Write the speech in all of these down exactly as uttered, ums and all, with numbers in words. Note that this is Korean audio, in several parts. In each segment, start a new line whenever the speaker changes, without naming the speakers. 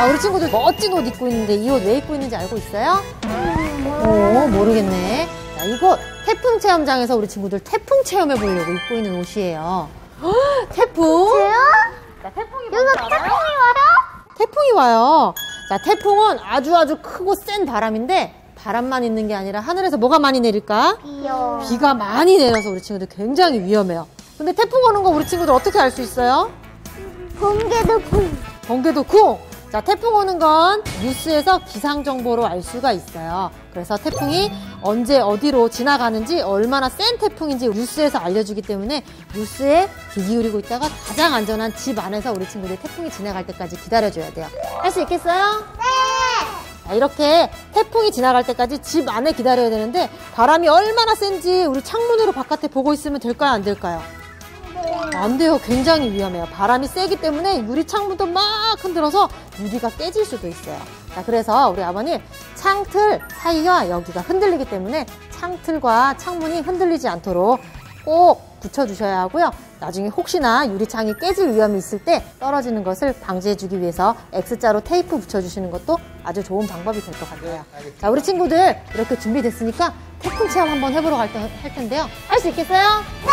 우리 친구들 멋진 옷 입고 있는데 이 옷 왜 입고 있는지 알고 있어요? 음, 오, 모르겠네. 자, 이곳 태풍 체험장에서 우리 친구들 태풍 체험해 보려고 입고 있는 옷이에요. 헉, 태풍? 자, 태풍이
여기서 태풍이 와요?
태풍이 와요. 자, 태풍은 아주 아주 크고 센 바람인데 바람만 있는 게 아니라 하늘에서 뭐가 많이 내릴까?
비요.
비가 많이 내려서 우리 친구들 굉장히 위험해요. 근데 태풍 오는 거 우리 친구들 어떻게 알 수 있어요?
번개도 쿵.
번개도 쿵! 자, 태풍 오는 건 뉴스에서 기상정보로 알 수가 있어요. 그래서 태풍이 언제 어디로 지나가는지 얼마나 센 태풍인지 뉴스에서 알려주기 때문에 뉴스에 귀 기울이고 있다가 가장 안전한 집 안에서 우리 친구들 태풍이 지나갈 때까지 기다려줘야 돼요. 할 수 있겠어요?
네.
자, 이렇게 태풍이 지나갈 때까지 집 안에 기다려야 되는데 바람이 얼마나 센지 우리 창문으로 바깥에 보고 있으면 될까요? 안 될까요? 안 돼요. 굉장히 위험해요. 바람이 세기 때문에 유리 창문도 막 흔들어서 유리가 깨질 수도 있어요. 자, 그래서 우리 아버님 창틀 사이와 여기가 흔들리기 때문에 창틀과 창문이 흔들리지 않도록 꼭 붙여주셔야 하고요. 나중에 혹시나 유리창이 깨질 위험이 있을 때 떨어지는 것을 방지해주기 위해서 X자로 테이프 붙여주시는 것도 아주 좋은 방법이 될 것 같아요. 자, 우리 친구들 이렇게 준비됐으니까 태풍 체험 한번 해보러 갈, 때, 할 텐데요. 할 수 있겠어요?
네.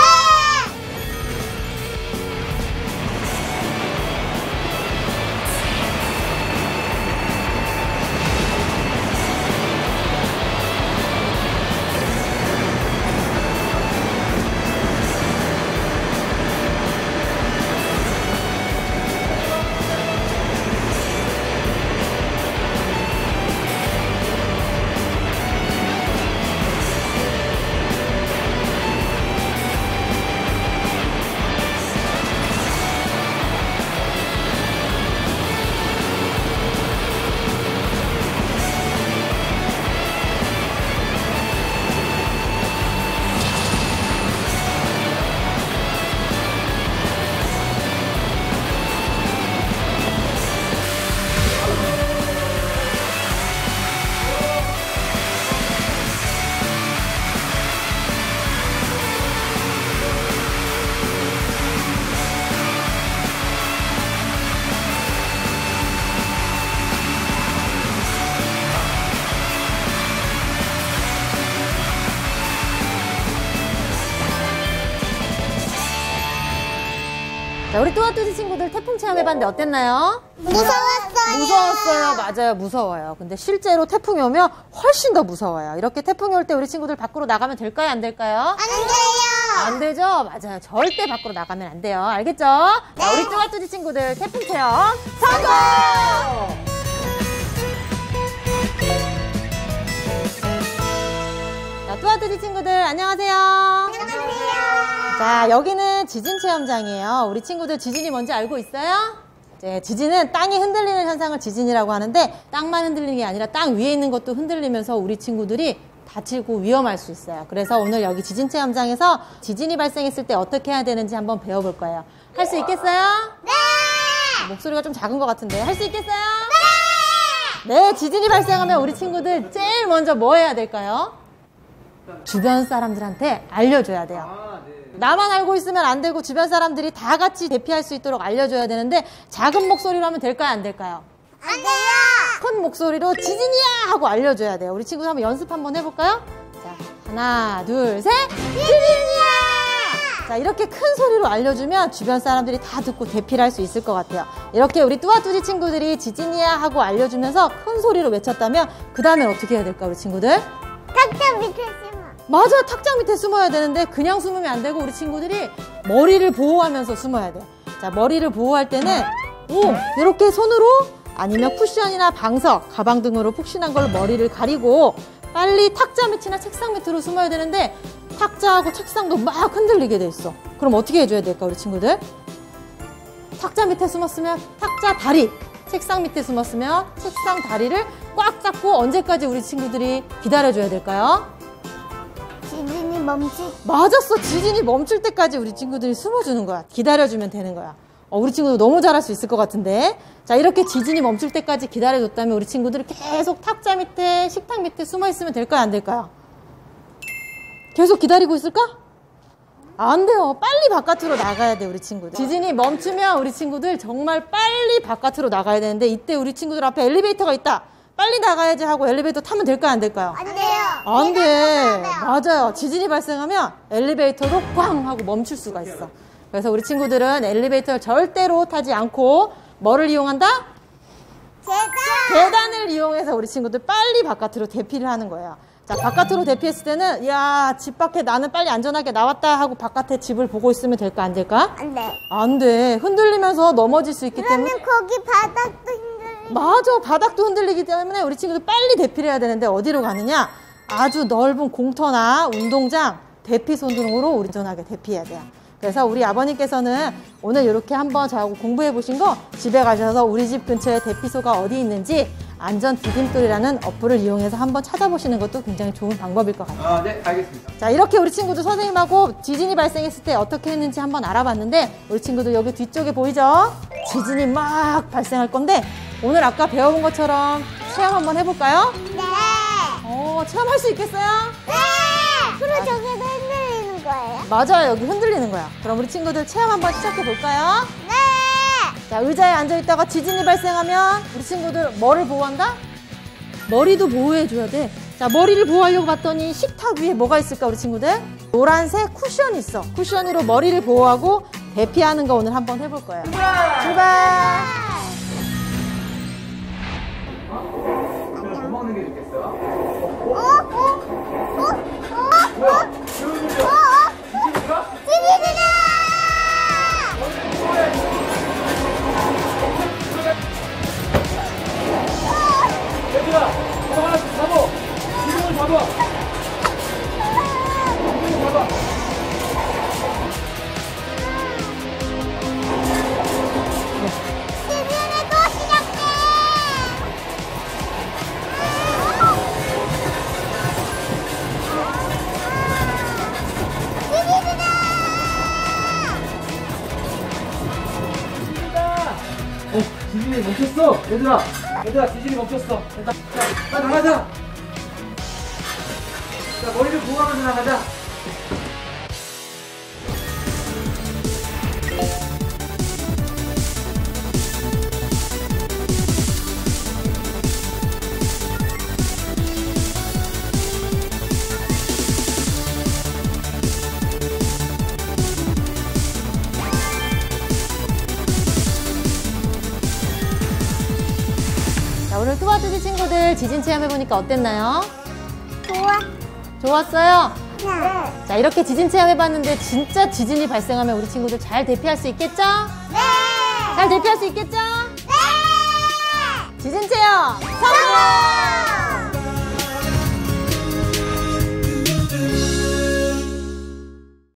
자, 우리 뚜아뚜지 친구들 태풍 체험해봤는데 어땠나요?
무서웠어요.
무서웠어요. 맞아요. 무서워요. 근데 실제로 태풍이 오면 훨씬 더 무서워요. 이렇게 태풍이 올 때 우리 친구들 밖으로 나가면 될까요? 안 될까요?
안 돼요.
안 되죠? 맞아요. 절대 밖으로 나가면 안 돼요. 알겠죠? 자, 우리 뚜아뚜지 친구들 태풍 체험 성공! 자, 뚜아뚜지 친구들 안녕하세요.
안녕하세요.
자, 여기는 지진 체험장이에요. 우리 친구들 지진이 뭔지 알고 있어요? 이제 지진은 땅이 흔들리는 현상을 지진이라고 하는데 땅만 흔들리는 게 아니라 땅 위에 있는 것도 흔들리면서 우리 친구들이 다치고 위험할 수 있어요. 그래서 오늘 여기 지진 체험장에서 지진이 발생했을 때 어떻게 해야 되는지 한번 배워볼 거예요. 할 수 있겠어요?
네.
목소리가 좀 작은 것 같은데 할 수 있겠어요? 네. 네, 지진이 발생하면 우리 친구들 제일 먼저 뭐 해야 될까요? 주변 사람들한테 알려줘야 돼요. 나만 알고 있으면 안 되고 주변 사람들이 다 같이 대피할 수 있도록 알려줘야 되는데 작은 목소리로 하면 될까요? 안 될까요?
안 돼요.
큰 목소리로 지진이야! 하고 알려줘야 돼요. 우리 친구들 한번 연습 한번 해볼까요? 자, 하나, 둘, 셋! 지진이야! 자, 이렇게 큰 소리로 알려주면 주변 사람들이 다 듣고 대피를 할 수 있을 것 같아요. 이렇게 우리 뚜아뚜지 친구들이 지진이야! 하고 알려주면서 큰 소리로 외쳤다면 그 다음엔 어떻게 해야 될까, 우리 친구들?
탁자 밑에 심어.
맞아, 탁자 밑에 숨어야 되는데 그냥 숨으면 안 되고 우리 친구들이 머리를 보호하면서 숨어야 돼요. 자, 머리를 보호할 때는 오, 이렇게 손으로 아니면 쿠션이나 방석, 가방 등으로 푹신한 걸로 머리를 가리고 빨리 탁자 밑이나 책상 밑으로 숨어야 되는데 탁자하고 책상도 막 흔들리게 돼 있어. 그럼 어떻게 해줘야 될까, 우리 친구들? 탁자 밑에 숨었으면 탁자 다리, 책상 밑에 숨었으면 책상 다리를 꽉 잡고 언제까지 우리 친구들이 기다려줘야 될까요?
지진이 멈출.
맞았어. 지진이 멈출 때까지 우리 친구들이 숨어주는 거야. 기다려주면 되는 거야. 어, 우리 친구들 너무 잘할 수 있을 것 같은데. 자, 이렇게 지진이 멈출 때까지 기다려줬다면 우리 친구들이 계속 탁자 밑에, 식탁 밑에 숨어 있으면 될까요? 안 될까요? 계속 기다리고 있을까? 안 돼요. 빨리 바깥으로 나가야 돼, 우리 친구들. 지진이 멈추면 우리 친구들 정말 빨리 바깥으로 나가야 되는데, 이때 우리 친구들 앞에 엘리베이터가 있다. 빨리 나가야지 하고 엘리베이터 타면 될까요, 안 될까요?
안 돼요.
안 돼.
계단 타면 안 돼요.
맞아요. 지진이 발생하면 엘리베이터로 꽝 하고 멈출 수가 있어. 그래서 우리 친구들은 엘리베이터를 절대로 타지 않고 뭐를 이용한다?
계단.
계단을 이용해서 우리 친구들 빨리 바깥으로 대피를 하는 거예요. 자, 바깥으로 대피했을 때는 야, 집 밖에 나는 빨리 안전하게 나왔다 하고 바깥에 집을 보고 있으면 될까, 안 될까?
안 돼.
안 돼. 흔들리면서 넘어질 수 있기 때문에.
그러면 거기 바닥도 힘들어.
맞아. 바닥도 흔들리기 때문에 우리 친구들 빨리 대피를 해야 되는데 어디로 가느냐? 아주 넓은 공터나 운동장, 대피소등으로 우리 안전하게 대피해야 돼요. 그래서 우리 아버님께서는 오늘 이렇게 한번 저하고 공부해 보신 거 집에 가셔서 우리 집 근처에 대피소가 어디 있는지 안전 디딤돌이라는 어플을 이용해서 한번 찾아보시는 것도 굉장히 좋은 방법일 것 같아요.
아, 네, 알겠습니다.
자, 이렇게 우리 친구들 선생님하고 지진이 발생했을 때 어떻게 했는지 한번 알아봤는데, 우리 친구들 여기 뒤쪽에 보이죠? 지진이 막 발생할 건데 오늘 아까 배워본 것처럼 체험 한번 해볼까요?
네.
어, 체험할 수 있겠어요?
네. 그럼 저기도 흔들리는 거예요?
맞아요. 여기 흔들리는 거야. 그럼 우리 친구들 체험 한번 시작해 볼까요?
네.
자, 의자에 앉아있다가 지진이 발생하면 우리 친구들 뭐를 보호한다? 머리도 보호해줘야 돼. 자, 머리를 보호하려고 봤더니 식탁 위에 뭐가 있을까, 우리 친구들? 노란색 쿠션이 있어. 쿠션으로 머리를 보호하고 대피하는 거 오늘 한번 해볼 거예요. 출발!
뭐 먹는 게 좋겠어?
어? 어? 어? 어?
뭐야?
어?
그런
어?
소리야?
어?
지진인가?
지진이다!
얘들아, 이거 하나씩 잡아. 지붕을 잡아. 지붕을 잡아.
지진이 또 시작돼!
지진이다. 어, 지진이 멈췄어. 얘들아, 얘들아, 지진이 멈췄어. 얘들아, 자, 나 나가자. 자, 머리를 보호하면서 나가자.
자, 오늘 투바투지 친구들 지진 체험해보니까 어땠나요?
좋아.
좋았어요?
네.
자, 이렇게 지진 체험해봤는데 진짜 지진이 발생하면 우리 친구들 잘 대피할 수 있겠죠?
네.
잘 대피할 수 있겠죠?
네.
지진 체험 성공!